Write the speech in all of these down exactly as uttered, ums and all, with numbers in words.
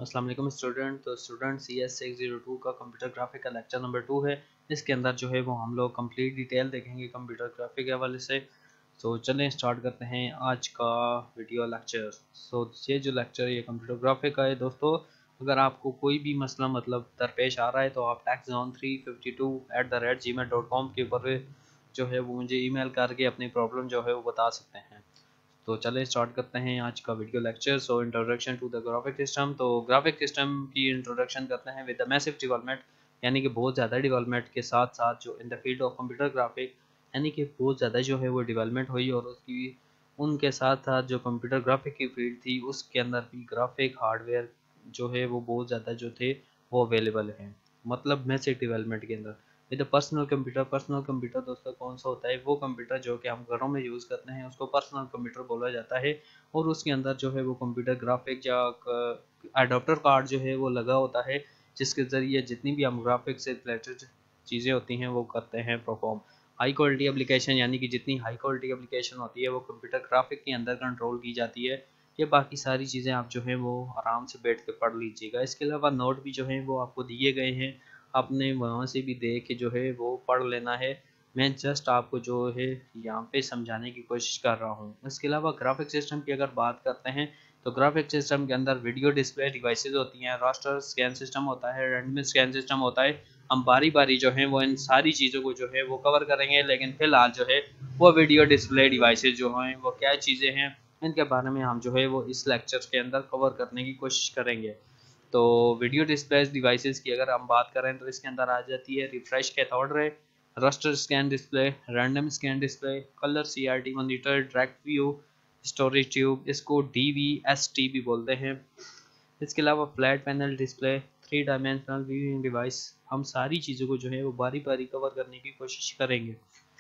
अस्सलाम वालेकुम स्टूडेंट। तो student C S six zero two का कंप्यूटर ग्राफिक का लेक्चर नंबर टू है। इसके अंदर जो है वो हम लोग कंप्लीट डिटेल देखेंगे कंप्यूटर ग्राफिक के हवाले से। तो चलें स्टार्ट करते हैं आज का वीडियो लेक्चर। सो ये जो लेक्चर है ये कंप्यूटर ग्राफिक का है दोस्तों। अगर आपको कोई भी मसला मतलब दरपेश आ रहा है तो आप tax zone three fifty two at the rate gmail dot com के ऊपर जो है वो मुझे ईमेल करके अपनी प्रॉब्लम जो है वो बता सकते हैं। तो चलिए स्टार्ट करते हैं आज का video lecture. So introduction to the graphic system. तो ग्राफिक सिस्टम की इंट्रोडक्शन करते हैं विद द मैसिव डेवलपमेंट, यानी कि बहुत ज़्यादा डेवलपमेंट के साथ साथ जो in the field of computer graphic, यानी कि बहुत ज़्यादा जो है वो डेवलपमेंट हुई और उसकी उनके साथ साथ जो कंप्यूटर ग्राफिक की फील्ड थी उसके अंदर भी ग्राफिक हार्डवेयर जो है वो बहुत ज़्यादा जो थे वो अवेलेबल हैं, मतलब मैसिव डेवलपमेंट के अंदर। With personal computer, personal computer दोस्तों कौन सा होता है? वो कंप्यूटर जो कि हम घरों में यूज़ करते हैं उसको पर्सनल कंप्यूटर बोला जाता है। और उसके अंदर जो है वो कंप्यूटर ग्राफिक या अडोप्टर कार्ड जो है वो लगा होता है, जिसके ज़रिए जितनी भी हम ग्राफिक से रिलेटेड चीज़ें होती हैं वो करते हैं परफॉर्म। हाई क्वालिटी एप्लीकेशन, यानी कि जितनी हाई क्वालिटी एप्लीकेशन होती है वो कंप्यूटर ग्राफिक के अंदर कंट्रोल की जाती है। ये बाकी सारी चीज़ें आप जो है वो आराम से बैठ के पढ़ लीजिएगा। इसके अलावा नोट भी जो है वो आपको दिए गए हैं, आपने वहाँ से भी देख के जो है वो पढ़ लेना है। मैं जस्ट आपको जो है यहाँ पे समझाने की कोशिश कर रहा हूँ। इसके अलावा ग्राफिक सिस्टम की अगर बात करते हैं तो ग्राफिक सिस्टम के अंदर वीडियो डिस्प्ले डिवाइसेस होती हैं, रास्टर स्कैन सिस्टम होता है, रैंडम स्कैन सिस्टम होता है। हम बारी बारी जो है वो इन सारी चीज़ों को जो है वो कवर करेंगे, लेकिन फिलहाल जो है वो वीडियो डिस्प्ले डिवाइसेस जो हैं वो क्या चीज़ें हैं इनके बारे में हम जो है वो इस लेक्चर के अंदर कवर करने की कोशिश करेंगे। तो वीडियो डिस्प्ले डिवाइसेस की अगर हम बात करें तो इसके अंदर आ जाती है refresh cathode ray, raster scan display, random scan display, colour C R T monitor, direct view, storage tube, इसको डी वी एस टी भी बोलते हैं। इसके अलावा flat panel display, three dimensional viewing device, हम सारी चीज़ों को जो है वो बारी बारी कवर करने की कोशिश करेंगे।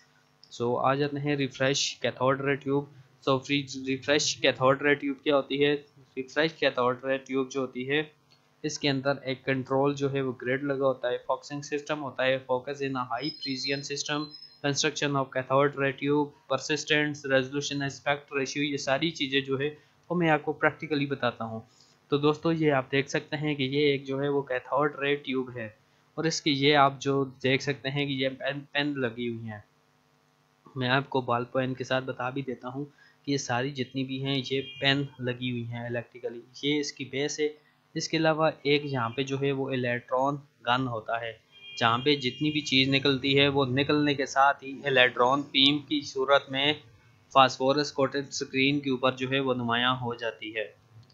सो so, आ जाते हैं refresh cathode ray tube. So free refresh cathode ray tube क्या होती है? रिफ्रेश कैथोड रे ट्यूब जो होती है इसके अंदर एक कंट्रोल जो है वो ग्रिड लगा होता है, फोकसिंग सिस्टम होता है, focus in high precision system, construction of cathode ray tube, persistence, resolution, aspect ratio, ये सारी चीज़ें जो है वो मैं आपको प्रैक्टिकली बताता हूँ। तो दोस्तों ये आप देख सकते हैं कि ये एक जो है वो कैथोड रे ट्यूब है और इसकी ये आप जो देख सकते हैं कि ये पेन पेन लगी हुई हैं। मैं आपको बॉल पेन के साथ बता भी देता हूँ कि ये सारी जितनी भी हैं ये पेन लगी हुई हैं इलेक्ट्रिकली, ये इसकी बेस है। इसके अलावा एक यहाँ पे जो है वो इलेक्ट्रॉन गन होता है, जहाँ पे जितनी भी चीज़ निकलती है वो निकलने के साथ ही इलेक्ट्रॉन बीम की सूरत में फास्फोरस कोटेड स्क्रीन के ऊपर जो है वो नुमायाँ हो जाती है।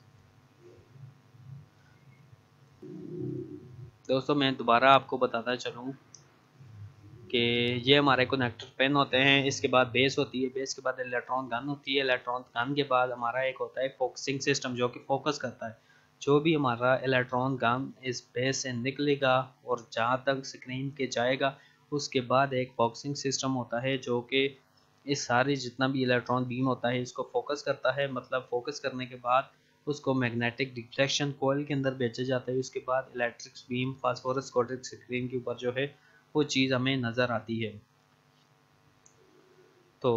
दोस्तों मैं दोबारा आपको बताता चलूँ कि ये हमारे कनेक्टर पेन होते हैं, इसके बाद बेस होती है, बेस के बाद इलेक्ट्रॉन गन होती है, इलेक्ट्रॉन गन के बाद हमारा एक होता है फोकसिंग सिस्टम जो कि फोकस करता है। जो भी हमारा इलेक्ट्रॉन गन इस बेस से निकलेगा और जहाँ तक स्क्रीन के जाएगा उसके बाद एक फोकसिंग सिस्टम होता है जो कि इस सारे जितना भी इलेक्ट्रॉन बीम होता है इसको फोकस करता है। मतलब फोकस करने के बाद उसको मैग्नेटिक डिफ्लेक्शन कोयल के अंदर भेजा जाता है। उसके बाद electric beam phosphorus coated screen के ऊपर जो है वो चीज़ हमें नज़र आती है। तो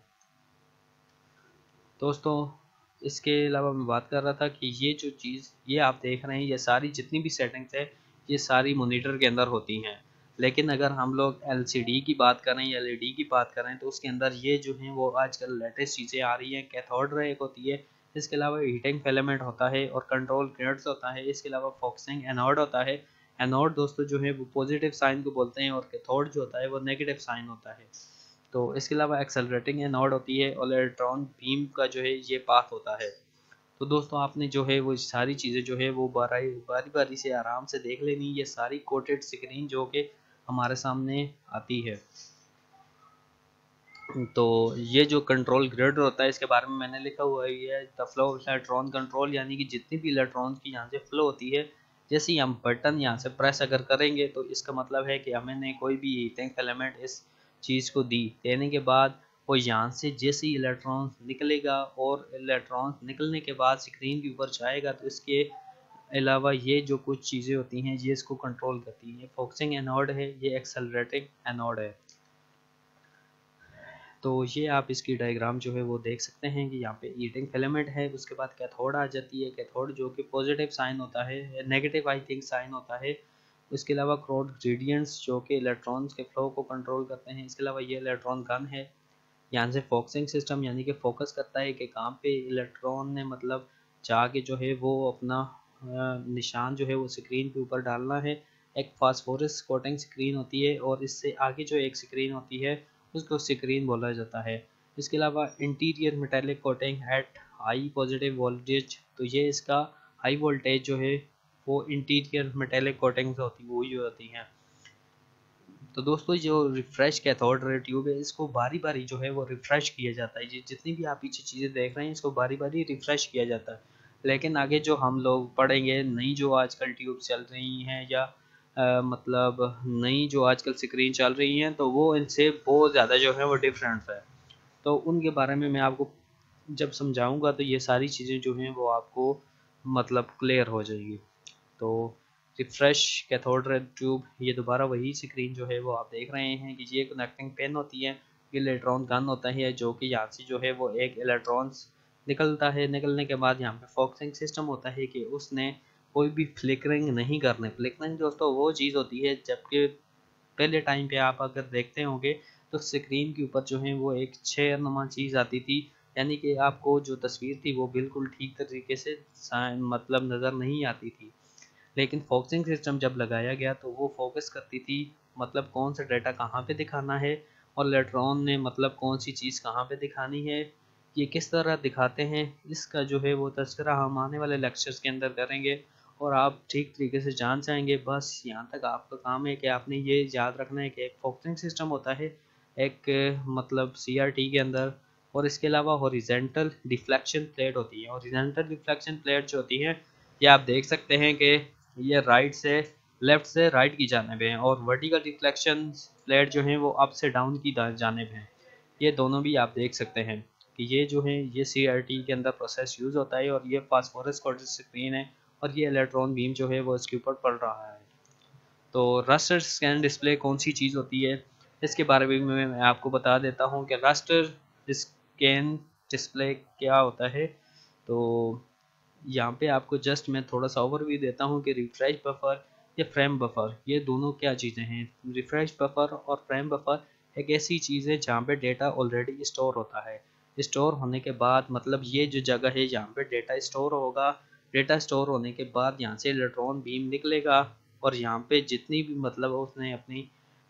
दोस्तों इसके अलावा मैं बात कर रहा था कि ये जो चीज़ ये आप देख रहे हैं ये सारी जितनी भी सेटिंग्स है ये सारी मॉनिटर के अंदर होती हैं। लेकिन अगर हम लोग एल सी डी की बात करें या एल ई डी की बात करें तो उसके अंदर ये जो हैं वो आजकल लेटेस्ट चीज़ें आ रही हैं। कैथोड रे एक होती है, इसके अलावा हीटिंग फिलामेंट होता है और कंट्रोल ग्रिड्स होता है। इसके अलावा फोकसिंग एनोड होता है। एनोड दोस्तों जो है वो पॉजिटिव साइन को बोलते हैं और कैथोड जो होता है वो नेगेटिव साइन होता है। तो इसके अलावा एक्सेलरेटिंग एनोड होती है और इलेक्ट्रॉन बीम का जो है ये पाथ होता है। तो दोस्तों आपने जो है वो सारी चीज़ें जो है वो बारी बारी बारी से आराम से देख लेनी। ये सारी कोटेड स्क्रीन जो कि हमारे सामने आती है। तो ये जो कंट्रोल ग्रिड होता है इसके बारे में मैंने लिखा हुआ है, ये the flow of electron control, यानी कि जितनी भी इलेक्ट्रॉन की यहाँ से फ्लो होती है जैसे ही हम बटन यहाँ से प्रेस अगर करेंगे तो इसका मतलब है कि हमने कोई भी हीटिंग फिलामेंट इस चीज़ को दी, देने के बाद वो यहाँ से जैसे ही इलेक्ट्रॉन निकलेगा और इलेक्ट्रॉन निकलने के बाद स्क्रीन के ऊपर जाएगा तो इसके अलावा ये जो कुछ चीज़ें होती हैं ये इसको कंट्रोल करती हैं। फोकसिंग एनोड है, ये एक्सेलरेटिंग एनोड है। तो ये आप इसकी डायग्राम जो है वो देख सकते हैं कि यहाँ पे ईटिंग फिलामेंट है, उसके बाद कैथोड आ जाती है, कैथोड जो कि पॉजिटिव साइन होता है, नेगेटिव आई थिंक साइन होता है। उसके अलावा क्रोड ग्रेडियंट्स जो कि इलेक्ट्रॉन्स के फ्लो को कंट्रोल करते हैं। इसके अलावा ये इलेक्ट्रॉन गन है, यहाँ से फोकसिंग सिस्टम यानी कि फोकस करता है कि कहाँ पे इलेक्ट्रॉन ने मतलब जाके जो है वो अपना निशान जो है वो स्क्रीन के ऊपर डालना है। एक फास्फोरस कोटिंग स्क्रीन होती है और इससे आगे जो एक स्क्रीन होती है उसको स्क्रीन बोला जाता है। इसके अलावा interior metallic coating at high positive voltage, तो ये इसका हाई वोल्टेज जो है वो इंटीरियर मेटेलिक कोटिंग्स होती वो ही होती हैं। तो दोस्तों जो रिफ्रेश कैथोड रे ट्यूब है इसको बारी बारी जो है वो रिफ्रेश किया जाता है। ये जितनी भी आप पीछे चीज़ें देख रहे हैं इसको बारी बारी रिफ्रेश किया जाता है। लेकिन आगे जो हम लोग पढ़ेंगे नई जो आजकल ट्यूब चल रही हैं या आ, मतलब नई जो आजकल स्क्रीन चल रही हैं तो वो इनसे बहुत ज़्यादा जो है वो डिफरेंस है। तो उनके बारे में मैं आपको जब समझाऊंगा तो ये सारी चीज़ें जो हैं वो आपको मतलब क्लियर हो जाएगी। तो रिफ्रेश कैथोड रे ट्यूब, ये दोबारा वही स्क्रीन जो है वो आप देख रहे हैं कि ये कनेक्टिंग पेन होती है, ये इलेक्ट्रॉन गन होता है जो कि यहाँ से जो है वो एक इलेक्ट्रॉन्स निकलता है। निकलने के बाद यहाँ पे फोकसिंग सिस्टम होता है कि उसने कोई भी फ्लिकरिंग नहीं करने। फ्लिकरिंग दोस्तों वो चीज़ होती है जबकि पहले टाइम पे आप अगर देखते होंगे तो स्क्रीन के ऊपर जो है वो एक छेर नुमा चीज़ आती थी, यानी कि आपको जो तस्वीर थी वो बिल्कुल ठीक तरीके से मतलब नज़र नहीं आती थी। लेकिन फोकसिंग सिस्टम जब लगाया गया तो वो फोकस करती थी मतलब कौन सा डाटा कहाँ पे दिखाना है और इलेक्ट्रॉन ने मतलब कौन सी चीज़ कहाँ पे दिखानी है, ये किस तरह दिखाते हैं, इसका जो है वो तस्करा हम आने वाले लेक्चर्स के अंदर करेंगे और आप ठीक तरीके से जान जाएंगे। बस यहाँ तक आपका काम है कि आपने ये याद रखना है कि एक फोकसिंग सिस्टम होता है एक मतलब सी आर टी के अंदर, और इसके अलावा हॉरिजेंटल डिफ्लेक्शन प्लेट होती है। हॉरिजेंटल डिफ्लेक्शन प्लेट जो होती है ये आप देख सकते हैं कि ये राइट से लेफ्ट से राइट की जानिब है और वर्टिकल रिफ्लेक्शन प्लेट जो है वो अप से डाउन की जानिब है। ये दोनों भी आप देख सकते हैं कि ये जो है ये सी आर टी के अंदर प्रोसेस यूज़ होता है और ये फास्फोरस कोटेड स्क्रीन है और ये इलेक्ट्रॉन बीम जो है वो इसके ऊपर पड़ रहा है। तो रास्टर स्कैन डिस्प्ले कौन सी चीज़ होती है इसके बारे में मैं आपको बता देता हूँ कि रास्टर स्कैन डिस्प्ले क्या होता है। तो यहाँ पे आपको जस्ट मैं थोड़ा सा ओवरव्यू देता हूँ कि रिफ्रेश बफर या फ्रेम बफर ये दोनों क्या चीज़ें हैं। रिफ्रेश बफर और फ्रेम बफर एक ऐसी चीज़ है जहाँ पे डेटा ऑलरेडी स्टोर होता है। स्टोर होने के बाद मतलब ये जो जगह है जहाँ पे डेटा स्टोर होगा, डेटा स्टोर होने के बाद यहाँ से इलेक्ट्रॉन बीम निकलेगा और यहाँ पे जितनी भी मतलब उसने अपनी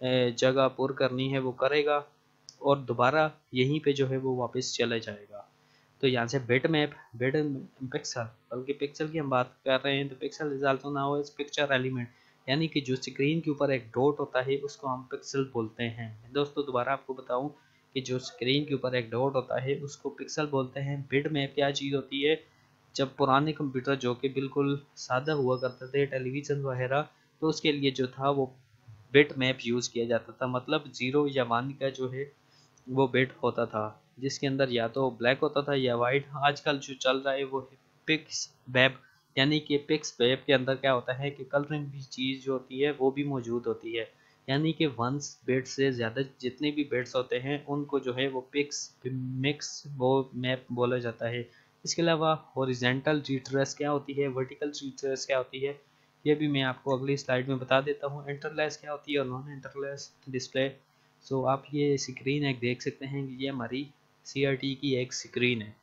जगह पुर करनी है वो करेगा और दोबारा यहीं पे जो है वो वापस चला जाएगा। तो यहाँ से बिट मैप बिट पिक्सल बल्कि पिक्सल की हम बात कर रहे हैं तो pixel is also now as picture element, यानी कि जो स्क्रीन के ऊपर एक डॉट होता है उसको हम पिक्सल बोलते हैं। दोस्तों दोबारा आपको बताऊं कि जो स्क्रीन के ऊपर एक डॉट होता है उसको पिक्सल बोलते हैं। बिट मैप क्या चीज़ होती है, जब पुराने कंप्यूटर जो कि बिल्कुल सादा हुआ करते थे टेलीविज़न वगैरह तो उसके लिए जो था वो बिट मैप यूज़ किया जाता था, मतलब ज़ीरो या वन का जो है वो बिट होता था जिसके अंदर या तो ब्लैक होता था या वाइट। आजकल जो चल रहा है वो है पिक्स वेब, यानी कि पिक्स वेब के अंदर क्या होता है कि कलरिंग भी चीज़ जो होती है वो भी मौजूद होती है, यानी कि वंस बिट से ज़्यादा जितने भी बिट्स होते हैं उनको जो है वो पिक्स मिक्स वो मैप बोला जाता है। इसके अलावा हॉरिजेंटल रिट्रेस क्या होती है, वर्टिकल रिट्रेस क्या होती है, ये भी मैं आपको अगली स्लाइड में बता देता हूँ। इंटरलेस क्या होती है और non interlace display. So so, आप ये स्क्रीन एक देख सकते हैं कि ये हमारी सी आर टी की एक स्क्रीन है।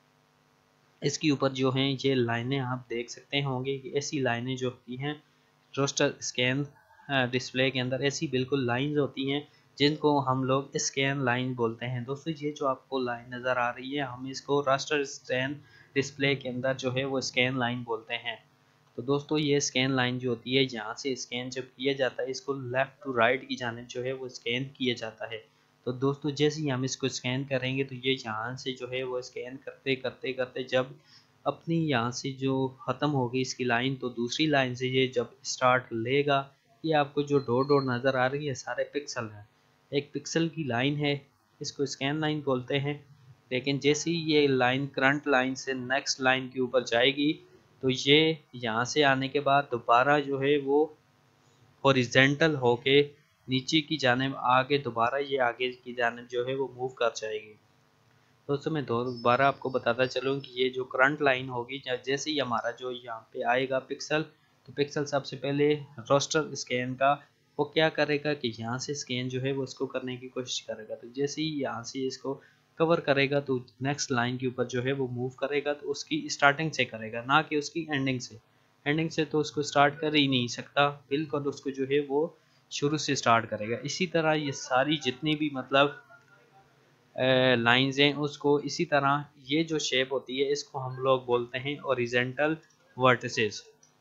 इसके ऊपर जो हैं ये लाइनें आप देख सकते होंगे कि ऐसी लाइनें जो होती हैं रोस्टर स्कैन डिस्प्ले के अंदर ऐसी बिल्कुल लाइंस होती हैं जिनको हम लोग स्कैन लाइन बोलते हैं। दोस्तों ये जो आपको लाइन नज़र आ रही है हम इसको रास्टर स्कैन डिस्प्ले के अंदर जो है वो स्कैन लाइन बोलते हैं। तो दोस्तों ये स्कैन लाइन जो होती है यहाँ से स्कैन जब किया जाता है इसको लेफ़्ट टू राइट की जानिब जो है वो स्कैन किया जाता है। तो दोस्तों जैसे ही हम इसको स्कैन करेंगे तो ये यहाँ से जो है वो स्कैन करते करते करते जब अपनी यहाँ से जो ख़त्म होगी इसकी लाइन तो दूसरी लाइन से ये जब स्टार्ट लेगा, ये आपको जो डॉट डॉट नज़र आ रही है सारे पिक्सल हैं, एक पिक्सल की लाइन है, इसको स्कैन लाइन बोलते हैं। लेकिन जैसे ही ये लाइन करंट लाइन से नेक्स्ट लाइन के ऊपर जाएगी तो ये यहाँ से आने के बाद दोबारा जो है वो हॉरिजेंटल होके नीचे की जानिब आगे दोबारा ये आगे की जानिब जो है वो मूव कर जाएगी। दोस्तों मैं दोबारा आपको बताता चलूँ कि ये जो करंट लाइन होगी, जैसे ही हमारा जो यहाँ पे आएगा पिक्सल, तो पिक्सल सबसे पहले रोस्टर स्कैन का वो क्या करेगा कि यहाँ से स्कैन जो है वो इसको करने की कोशिश करेगा। तो जैसे ही यहाँ से इसको कवर करेगा तो नेक्स्ट लाइन के ऊपर जो है वो मूव करेगा, तो उसकी स्टार्टिंग से करेगा, ना कि उसकी एंडिंग से। एंडिंग से तो उसको स्टार्ट कर ही नहीं सकता, बिल्कुल उसको जो है वो शुरू से स्टार्ट करेगा। इसी तरह ये सारी जितनी भी मतलब लाइंस हैं उसको इसी तरह, ये जो शेप होती है इसको हम लोग बोलते हैं ओरिजेंटल वर्टिसेस।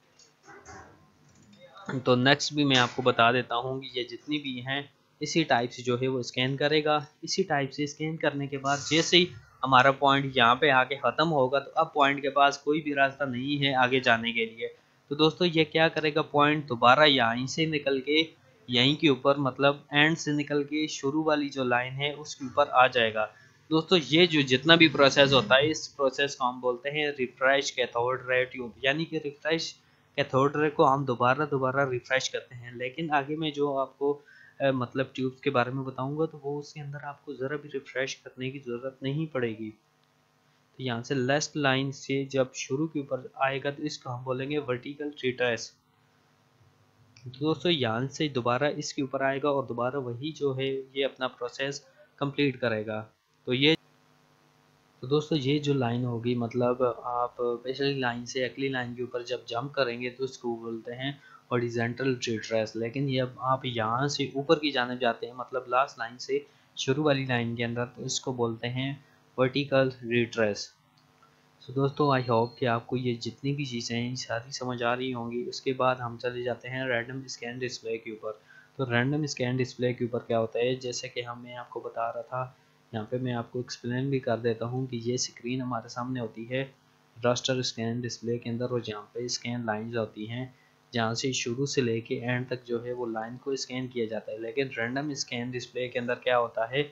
तो नेक्स्ट भी मैं आपको बता देता हूँ कि ये जितनी भी हैं इसी टाइप से जो है वो स्कैन करेगा। इसी टाइप से स्कैन करने के बाद जैसे ही हमारा पॉइंट यहाँ पे आके ख़त्म होगा, तो अब पॉइंट के पास कोई भी रास्ता नहीं है आगे जाने के लिए। तो दोस्तों ये क्या करेगा, पॉइंट दोबारा यहीं से निकल के यहीं के ऊपर मतलब एंड से निकल के शुरू वाली जो लाइन है उसके ऊपर आ जाएगा। दोस्तों ये जो जितना भी प्रोसेस होता है इस प्रोसेस को हम बोलते हैं रिफ्रेश कैथोड रे ट्यूब, यानी कि रिफ्रेश कैथोड रे को हम दोबारा दोबारा रिफ्रेश करते हैं। लेकिन आगे मैं जो आपको अ, मतलब ट्यूब्स के बारे में बताऊंगा तो वो उसके अंदर आपको ज़रा भी रिफ्रेश करने की ज़रूरत नहीं पड़ेगी। तो यहाँ से लेफ्ट लाइन से जब शुरू के ऊपर आएगा तो इसको हम बोलेंगे वर्टिकल ट्रेस। तो दोस्तों यहाँ से दोबारा इसके ऊपर आएगा और दोबारा वही जो है ये अपना प्रोसेस कंप्लीट करेगा। तो ये तो दोस्तों ये जो लाइन होगी मतलब आप पिछली लाइन से अगली लाइन के ऊपर जब जंप करेंगे तो इसको बोलते हैं हॉरिजॉन्टल रिट्रेस। लेकिन ये आप यहाँ से ऊपर की जाने जाते हैं मतलब लास्ट लाइन से शुरू वाली लाइन के अंदर, तो इसको बोलते हैं वर्टिकल रिट्रेस। तो दोस्तों आई होप कि आपको ये जितनी भी चीज़ें हैं सारी समझ आ रही होंगी। उसके बाद हम चले जाते हैं रैंडम स्कैन डिस्प्ले के ऊपर। तो रैंडम स्कैन डिस्प्ले के ऊपर क्या होता है, जैसे कि हम मैं आपको बता रहा था, यहाँ पे मैं आपको एक्सप्लेन भी कर देता हूँ कि ये स्क्रीन हमारे सामने होती है रास्टर स्कैन डिस्प्ले के अंदर, और जहाँ पे स्कैन लाइंस होती हैं जहाँ से शुरू से लेके एंड तक जो है वो लाइन को स्कैन किया जाता है। लेकिन रैंडम स्कैन डिस्प्ले के अंदर क्या होता है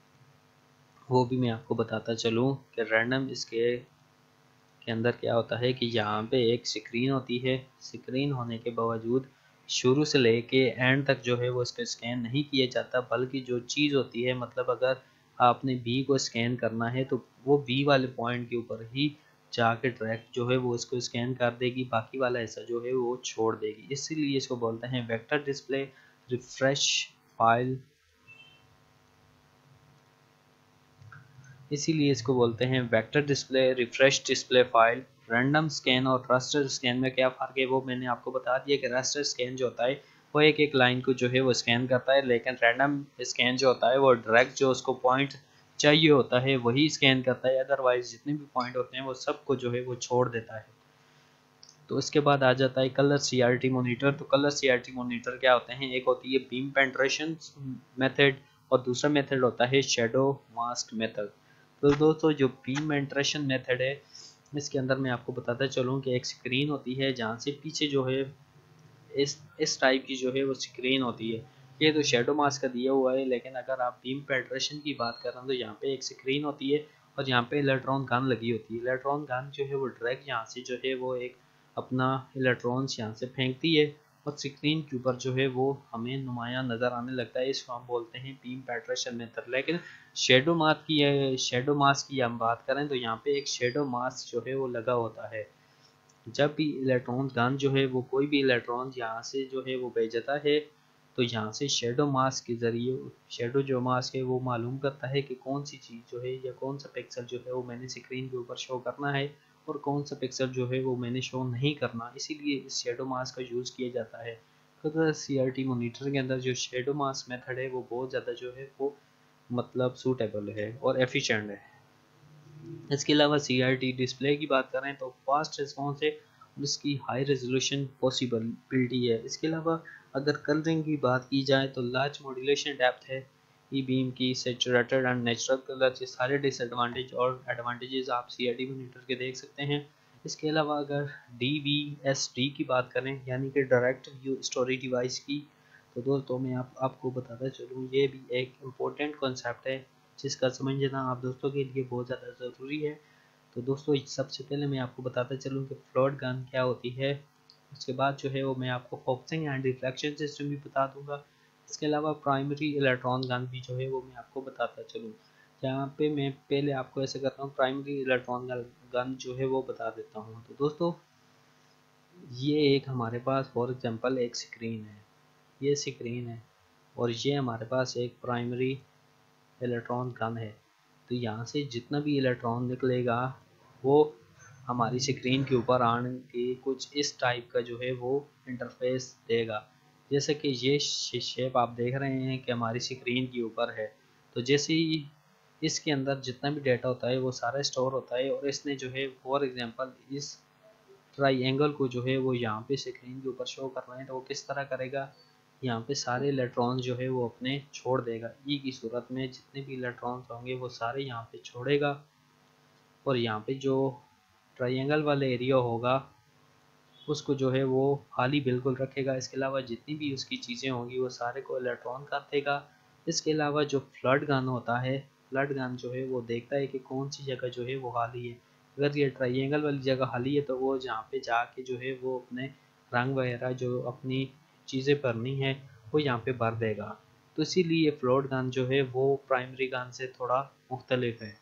वो भी मैं आपको बताता चलूँ कि रैंडम स्कैन के अंदर क्या होता है कि यहाँ पे एक स्क्रीन होती है। स्क्रीन होने के बावजूद शुरू से लेके एंड तक जो है वो इसको स्कैन नहीं किया जाता, बल्कि जो चीज़ होती है मतलब अगर आपने बी को स्कैन करना है तो वो बी वाले पॉइंट के ऊपर ही जाके डायरेक्ट जो है वो इसको स्कैन कर देगी, बाकी वाला ऐसा जो है वो छोड़ देगी। इसीलिए इसको बोलते हैं वेक्टर डिस्प्ले रिफ्रेश फाइल इसीलिए इसको बोलते हैं vector display refresh display file. Random scan और रास्टर स्कैन में क्या फ़र्क है वो मैंने आपको बता दिया कि रास्टर स्कैन जो होता है वो एक एक लाइन को जो है वो स्कैन करता है, लेकिन रैंडम स्कैन जो होता है वो डायरेक्ट जो उसको पॉइंट चाहिए होता है वही स्कैन करता है, अदरवाइज जितने भी पॉइंट होते हैं वो सबको जो है वो छोड़ देता है। तो इसके बाद आ जाता है कलर सीआरटी मॉनिटर। तो कलर सीआरटी मॉनिटर क्या होते हैं, एक होती है बीम पेंट्रेशन मेथड और दूसरा मेथड होता है शेडो मास्क मेथड। तो दोस्तों जो बीम पेंट्रेशन मेथड है इसके अंदर मैं आपको बताता चलूँ कि एक स्क्रीन होती है जहाँ से पीछे जो है इस इस टाइप की जो है वो स्क्रीन होती है। ये तो शेडो मास्क का दिया हुआ है, लेकिन अगर आप बीम पेंट्रेशन की बात करें तो यहाँ पे एक स्क्रीन होती है और यहाँ पे इलेक्ट्रॉन गन लगी होती है। इलेक्ट्रॉन गन जो है वो डायरेक्ट यहाँ से जो है वो एक अपना इलेक्ट्रॉन्स यहाँ से फेंकती है और स्क्रीन के ऊपर जो है वो हमें नुमाया नज़र आने लगता है। इसको हम बोलते हैं बीम पेंट्रेशन मेथड। लेकिन शेडो मास्क की शेडो मास्क की हम बात करें तो यहाँ पे एक शेडो मास्क जो है वो लगा होता है। जब भी इलेक्ट्रॉन गन जो है वो कोई भी इलेक्ट्रॉन यहाँ से जो है वो भेजता है तो यहाँ से शेडो मास्क के ज़रिए शेडो जो मास्क है वो मालूम करता है कि कौन सी चीज़ जो है या कौन सा पिक्सल जो है वो मैंने स्क्रीन के ऊपर शो करना है और कौन सा पिक्सल जो है वो मैंने शो नहीं करना। इसीलिए इस शेडो मास्क का यूज़ किया जाता है। तो सी आर टी मोनीटर के अंदर जो शेडो मास्क मेथड है वो बहुत ज़्यादा जो है वो मतलब सूटेबल है और एफिशिएंट है। इसके अलावा सी आर टी डिस्प्ले की बात करें तो फास्ट रिस्पॉन्स है और इसकी हाई रेजोल्यूशन पॉसिबिलिटी है। इसके अलावा अगर कलरिंग की बात की जाए तो लार्ज मॉड्यूलेशन डेप्थ है, ई बीम की सेचुरेटेड एंड नेचुरल कलर, ये सारे डिसएडवांटेज और एडवांटेजेस आप सी आर टी मॉनिटर के देख सकते हैं। इसके अलावा अगर डी वी एस डी की बात करें यानी कि डायरेक्ट व्यू स्टोरेज डिवाइस की, तो दोस्तों मैं आप आपको बताता चलूँ ये भी एक इम्पोर्टेंट कॉन्सेप्ट है जिसका समझना आप दोस्तों के लिए बहुत ज़्यादा ज़रूरी है। तो दोस्तों सबसे पहले मैं आपको बताता चलूँ कि फ्लोट गन क्या होती है। उसके बाद जो है वो मैं आपको फोकसिंग एंड रिफ्लेक्शन सिस्टम भी बता दूंगा। इसके अलावा प्राइमरी इलेक्ट्रॉन गन भी जो है वो मैं आपको बताता चलूँ। यहाँ पे मैं पहले आपको ऐसे करता हूँ, प्राइमरी इलेक्ट्रॉन गन जो है वो बता देता हूँ। तो दोस्तों ये एक हमारे पास फॉर एग्जांपल एक स्क्रीन है, ये स्क्रीन है और ये हमारे पास एक प्राइमरी इलेक्ट्रॉन गन है। तो यहाँ से जितना भी इलेक्ट्रॉन निकलेगा वो हमारी स्क्रीन के ऊपर आने के कुछ इस टाइप का जो है वो इंटरफेस देगा। जैसे कि ये शेप आप देख रहे हैं कि हमारी स्क्रीन के ऊपर है। तो जैसे ही इसके अंदर जितना भी डाटा होता है वो सारा स्टोर होता है और इसने जो है फॉर एग्जांपल इस ट्राइंगल को जो है वो यहाँ पे स्क्रीन के ऊपर शो करना है तो वो किस तरह करेगा, यहाँ पे सारे इलेक्ट्रॉन्स जो है वो अपने छोड़ देगा। ई की सूरत में जितने भी इलेक्ट्रॉन्स होंगे वो सारे यहाँ पे छोड़ेगा और यहाँ पे जो ट्राइंगल वाला एरिया होगा उसको जो है वो खाली बिल्कुल रखेगा। इसके अलावा जितनी भी उसकी चीज़ें होंगी वो सारे को इलेक्ट्रॉन कर देगा। इसके अलावा जो फ्लड गन होता है, फ्लड गन जो है वो देखता है कि कौन सी जगह जो है वो खाली है। अगर ये ट्राइंगल वाली जगह खाली है तो वो जहाँ पे जाके जो है वो अपने रंग वगैरह जो अपनी चीज़ें भरनी है वो यहाँ पे भर देगा। तो इसीलिए फ्लोट गन जो है वो प्राइमरी गन से थोड़ा मुख्तलिफ है।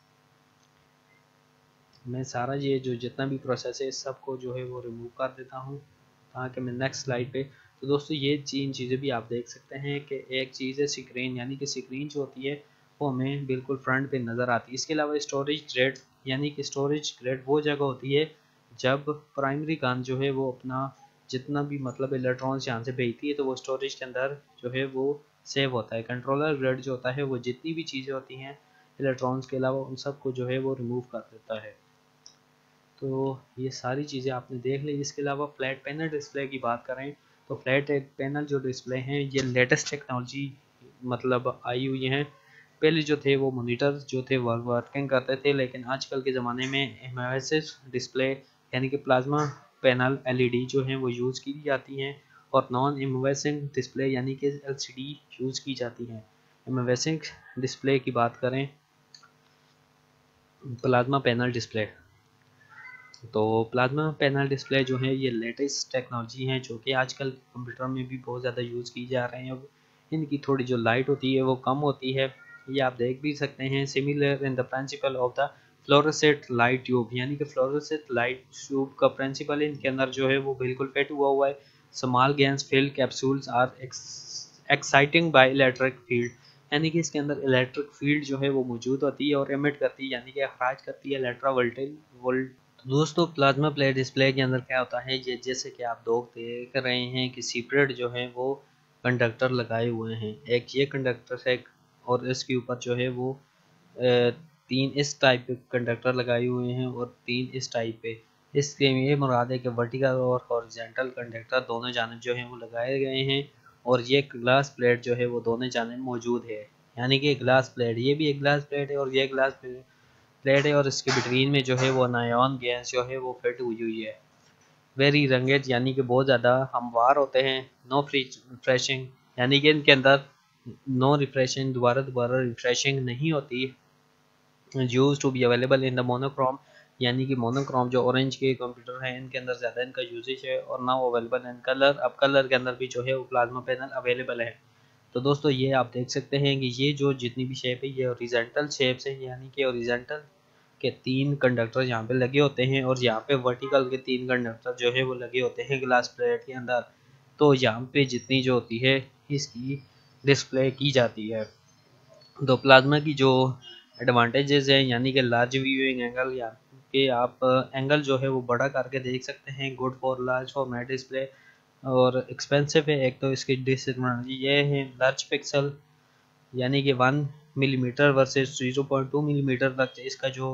मैं सारा ये जो जितना भी प्रोसेस है सबको जो है वो रिमूव कर देता हूँ ताकि मैं नेक्स्ट स्लाइड पे। तो दोस्तों ये तीन चीज़ें भी आप देख सकते हैं कि एक चीज़ है स्क्रीन, यानी कि स्क्रीन जो होती है वो हमें बिल्कुल फ्रंट पे नज़र आती है। इसके अलावा स्टोरेज ग्रेड, यानी कि स्टोरेज ग्रेड वो जगह होती है जब प्राइमरी गन जो है वो अपना जितना भी मतलब इलेक्ट्रॉन्स यहाँ से भेजती है तो वो स्टोरेज के अंदर जो है वो सेव होता है। कंट्रोलर ग्रेड जो होता है वो जितनी भी चीज़ें होती हैं इलेक्ट्रॉन्स के अलावा उन सबको जो है वो रिमूव कर देता है। तो ये सारी चीज़ें आपने देख ली। इसके अलावा फ्लैट पैनल डिस्प्ले की बात करें तो फ्लैट पैनल जो डिस्प्ले हैं ये लेटेस्ट टेक्नोलॉजी मतलब आई हुई हैं। पहले जो थे वो मॉनिटर जो थे वो वर्किंग करते थे, लेकिन आजकल के ज़माने में इमर्सिव डिस्प्ले यानी कि प्लाज्मा पैनल एलईडी जो हैं वो यूज़ की जाती हैं और नॉन इमर्सिव डिस्प्ले यानी कि एलसीडी यूज़ की जाती हैं। इमर्सिव डिस्प्ले की बात करें, प्लाज्मा पैनल डिस्प्ले, तो प्लाज्मा पैनल डिस्प्ले जो है ये लेटेस्ट टेक्नोलॉजी है जो कि आजकल कंप्यूटर में भी बहुत ज़्यादा यूज़ की जा रहे हैं। इनकी थोड़ी जो लाइट होती है वो कम होती है, ये आप देख भी सकते हैं। Similar in the principle of the fluorescent light tube, यानी कि फ्लोरोसेंट लाइट ट्यूब का प्रिंसिपल इनके अंदर जो है वो बिल्कुल फिट हुआ हुआ है। Small gas filled capsules are exciting by electric field, यानी कि इसके अंदर इलेक्ट्रिक फील्ड जो है वो मौजूद होती है और एमिट करती है यानी कि अखराज करती है इलेक्ट्रा वोल्टेज वोल्ट। तो दोस्तों प्लाज्मा प्ले डिस्प्ले के अंदर क्या होता है, ये जैसे कि आप लोग देख रहे हैं कि सेपरेट जो है वो कंडक्टर लगाए हुए हैं। एक ये कंडक्टर है और इसके ऊपर जो है वो तीन इस टाइप के कंडक्टर लगाए हुए हैं और तीन इस टाइप पे। इसके ये मुराद है कि वर्टिकल और हॉरिजॉन्टल कंडक्टर दोनों जानिब जो हैं वो लगाए गए हैं और ये ग्लास प्लेट जो है वो दोनों जानिब मौजूद है। यानी कि ग्लास प्लेट, ये भी एक ग्लास प्लेट है और ये ग्लास प्लेट प्लेट है और इसके बिटवीन में जो है वो नायॉन गैस जो है वो फिट हुई हुई है। वेरी रंगेज यानी कि बहुत ज़्यादा हमवार होते हैं। नो रिफ्रेशिंग, यानी कि इनके अंदर नो रिफ्रेशिंग दोबारा दोबारा रिफ्रेशिंग नहीं होती। Use to be available in the monochrome, यानी कि मोनोक्रोम जो ऑरेंज के कंप्यूटर हैं इनके अंदर ज़्यादा इनका यूजेज है और नाउ अवेलेबल इन कलर, अब कलर के अंदर भी जो है वो प्लाज्मा पैनल अवेलेबल है। तो दोस्तों ये आप देख सकते हैं कि ये जो जितनी भी शेप है ये ओरिजेंटल शेप्स है, यानी कि ओरिजेंटल के तीन कंडक्टर यहाँ पे लगे होते हैं और यहाँ पे वर्टिकल के तीन कंडक्टर जो है वो लगे होते हैं ग्लास प्लेट के अंदर। तो यहाँ पे जितनी जो होती है इसकी डिस्प्ले की जाती है। तो प्लाज्मा की जो एडवांटेजेस हैं यानी कि लार्ज व्यूइंग एंगल, या कि आप एंगल जो है वो बड़ा करके देख सकते हैं, good for large format display, और एक्सपेंसिव है। एक तो इसकी डिसएडवांटेज ये है लार्ज पिक्सल, यानी कि one millimetre versus zero point two millimetre तक इसका जो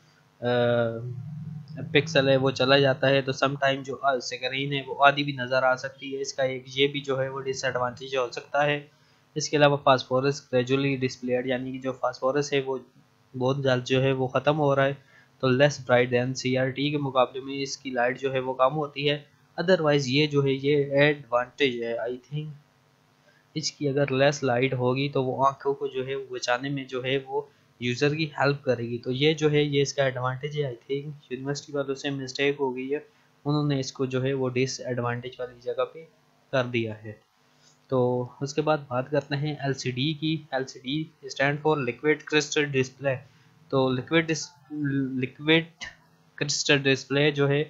पिक्सल है वो चला जाता है। तो सम टाइम जो स्क्रीन है वो आधी भी नज़र आ सकती है, इसका एक ये भी जो है वो डिसएडवांटेज हो सकता है। इसके अलावा फास्फोरस ग्रेजुअली डिस्प्लेड, यानी कि जो फास्फोरस है वो बहुत जल्द जो है वो ख़त्म हो रहा है। तो लेस ब्राइट दैन सीआरटी के मुकाबले में इसकी लाइट जो है वो कम होती है। अदरवाइज़ ये जो है ये एडवांटेज है। आई थिंक इसकी अगर लेस लाइट होगी तो वो आंखों को जो है वो बचाने में जो है वो यूज़र की हेल्प करेगी। तो ये जो है ये इसका एडवांटेज है। आई थिंक यूनिवर्सिटी वालों से मिस्टेक हो गई है, उन्होंने इसको जो है वो डिसएडवांटेज वाली जगह पे कर दिया है। तो उसके बाद बात करते हैं एलसीडी की। LCD stand for liquid crystal display. तो लिक्विड लिक्विड क्रिस्टल डिस्प्ले जो है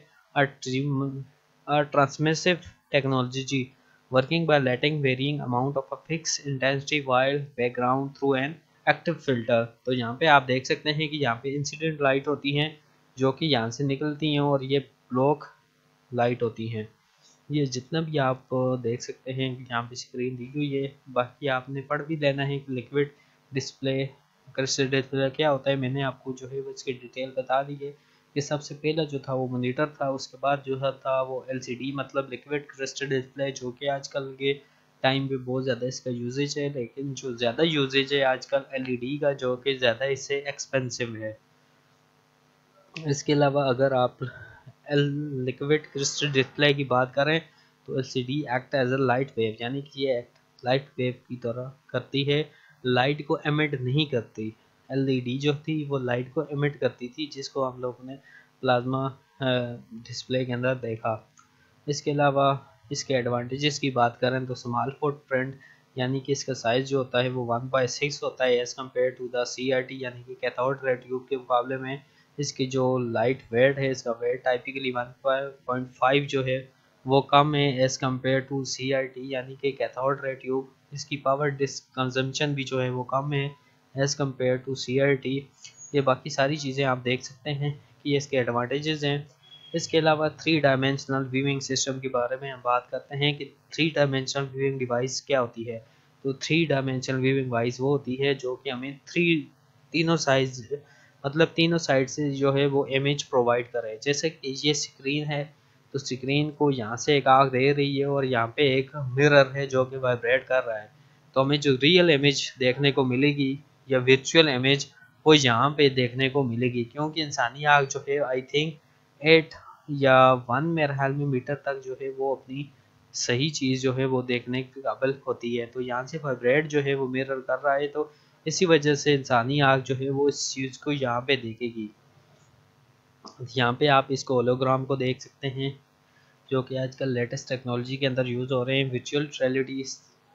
a transmissive technology working by letting varying amount of a fixed intensity while background through an active filter। तो यहाँ पे आप देख सकते हैं कि यहाँ पे इंसिडेंट लाइट होती हैं जो कि यहाँ से निकलती हैं और ये ब्लॉक लाइट होती हैं। ये जितना भी आप देख सकते हैं कि यहाँ पे स्क्रीन दी हुई है, बाकी आपने पढ़ भी लेना है कि लिक्विड डिस्प्ले क्रिस्टल डिस्प्ले क्या होता है। मैंने आपको जो है वो इसकी डिटेल बता दी है कि सबसे पहला जो था वो मॉनिटर था, उसके बाद जो था वो एलसीडी मतलब लिक्विड क्रिस्टल डिस्प्ले, जो कि आजकल के टाइम पे बहुत ज़्यादा इसका यूजेज है, लेकिन जो ज़्यादा यूजेज है आजकल एलईडी का, जो कि ज़्यादा इससे एक्सपेंसिव है। इसके अलावा अगर आप लिक्विड क्रिस्टल डिस्प्ले की बात करें तो LCD act as a light wave, यानी कि ये एक्ट लाइट वेव की तरह करती है, लाइट को एमिट नहीं करती। एलईडी जो थी वो लाइट को एमिट करती थी, जिसको हम लोगों ने प्लाज्मा डिस्प्ले के अंदर देखा। इसके अलावा इसके एडवांटेजेस की बात करें तो स्मॉल फुटप्रिंट, यानी कि इसका साइज़ जो होता है वो वन बाई सिक्स होता है as compare to the C R T, यानी कि कैथोड रे ट्यूब के मुकाबले में इसकी जो लाइट वेट है, इसका weight typically one point five जो है वो कम है as compare to C R T, यानी कि कैथोड रे ट्यूब। इसकी पावर डिस्क कंजम्पशन भी जो है वो कम है as compare to C R T. ये बाकी सारी चीज़ें आप देख सकते हैं कि इसके एडवांटेजेस हैं। इसके अलावा थ्री डायमेंशनल व्यूइंग सिस्टम के बारे में हम बात करते हैं कि थ्री डायमेंशनल व्यूइंग डिवाइस क्या होती है। तो थ्री डायमेंशनल व्यूइंग डिवाइस वो होती है जो कि हमें थ्री तीनों साइज मतलब तीनों साइड से जो है वो इमेज प्रोवाइड करे। जैसे कि ये स्क्रीन है, तो स्क्रीन को यहाँ से एक आग दे रही है और यहाँ पे एक मिरर है जो कि वाइब्रेट कर रहा है, तो हमें जो रियल इमेज देखने को मिलेगी या वर्चुअल इमेज वो यहाँ पे देखने को मिलेगी, क्योंकि इंसानी आँख जो है आई थिंक एट या वन मेरे ख्याल में मीटर तक जो है वो अपनी सही चीज़ जो है वो देखने के काबिल होती है। तो यहाँ से वाइब्रेट जो है वो मिरर कर रहा है, तो इसी वजह से इंसानी आँख जो है वो इस चीज़ को यहाँ पे देखेगी। यहाँ पे आप इसको होलोग्राम को देख सकते हैं जो कि आजकल लेटेस्ट टेक्नोलॉजी के अंदर यूज़ हो रहे हैं, वर्चुअल रियलिटी।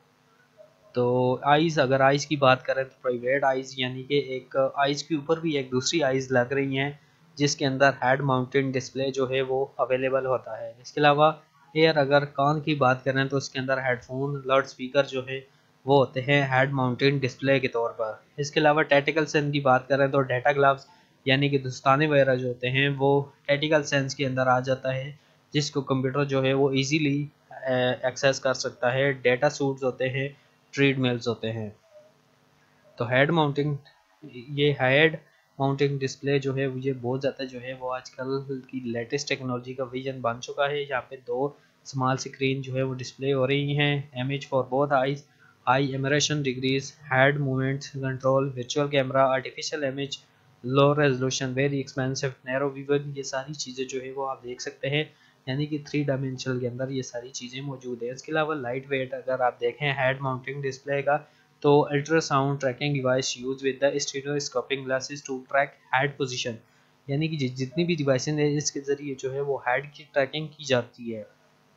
तो आइज़, अगर आइज़ की बात करें तो प्राइवेट आइज़, यानी कि एक आइज़ के ऊपर भी एक दूसरी आइज़ लग रही हैं जिसके अंदर हेड माउंटेड डिस्प्ले जो है वो अवेलेबल होता है। इसके अलावा एयर, अगर कान की बात करें तो उसके अंदर हेडफोन लाउड स्पीकर जो है वो होते हैं हेड माउंटेड डिस्प्ले के तौर पर। इसके अलावा टैक्टिकल सेंस की बात करें तो डाटा ग्लव्स, यानी कि दस्ताने वगैरह जो होते हैं वो टैक्टिकल सेंस के अंदर आ जाता है, जिसको कंप्यूटर जो है वो ईजीली एक्सेस कर सकता है। डेटा सूट्स होते हैं, ट्रेड मेल्स होते हैं। तो हेड माउंटिंग, ये हेड माउंटिंग डिस्प्ले जो है ये बहुत ज़्यादा जो है वो आजकल की लेटेस्ट टेक्नोलॉजी का विजन बन चुका है। यहाँ पे दो स्मॉल स्क्रीन जो है वो डिस्प्ले हो रही हैं, image for both eyes, high immersion degrees, head movement control, virtual camera, artificial image, low resolution, very expensive, narrow vision, ये सारी चीज़ें जो है वो आप देख सकते हैं, यानी कि थ्री डायमेंशनल के अंदर ये सारी चीज़ें मौजूद है। इसके अलावा लाइट वेट, अगर आप देखें हेड माउंटिंग डिस्प्ले का, तो ultrasound tracking device use with the stereoscopic glasses to track head position, यानी कि जितनी भी डिवाइसें हैं इसके ज़रिए जो है वो हेड की ट्रैकिंग की जाती है।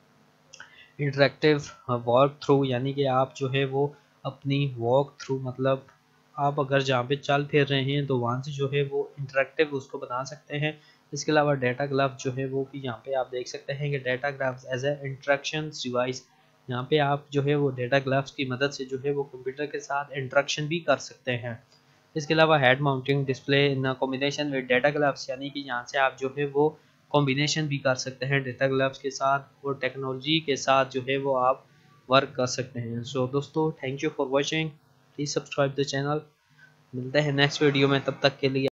इंटरेक्टिव वॉक थ्रू, यानी कि आप जो है वो अपनी वॉक थ्रू मतलब आप अगर जहाँ पे चल फिर रहे हैं तो वहाँ से जो है वो इंटरेक्टिव उसको बना सकते हैं। इसके अलावा डाटा ग्लव जो है वो भी यहाँ पे आप देख सकते हैं कि data gloves as a interaction device, यहाँ पे आप जो है वो डाटा ग्लव्स की मदद से जो है वो कंप्यूटर के साथ इंटरेक्शन भी कर सकते हैं। इसके अलावा head mounting display in combination with data gloves, यानी कि यहाँ से आप जो है वो कॉम्बिनेशन भी कर सकते हैं डाटा ग्लव्स के साथ और टेक्नोलॉजी के साथ जो है वो आप वर्क कर सकते हैं। सो so, दोस्तों thank you for watching, please subscribe the channel. मिलते हैं नेक्स्ट वीडियो में, तब तक के लिए